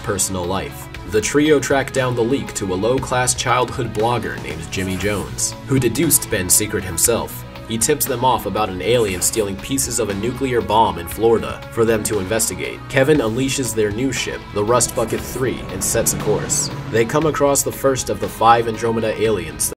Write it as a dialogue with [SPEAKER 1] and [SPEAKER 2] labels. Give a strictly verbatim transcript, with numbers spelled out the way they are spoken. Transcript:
[SPEAKER 1] personal life. The trio tracked down the leak to a low-class childhood blogger named Jimmy Jones, who deduced Ben's secret himself. He tips them off about an alien stealing pieces of a nuclear bomb in Florida for them to investigate. Kevin unleashes their new ship, the Rust Bucket three, and sets a course. They come across the first of the five Andromeda aliens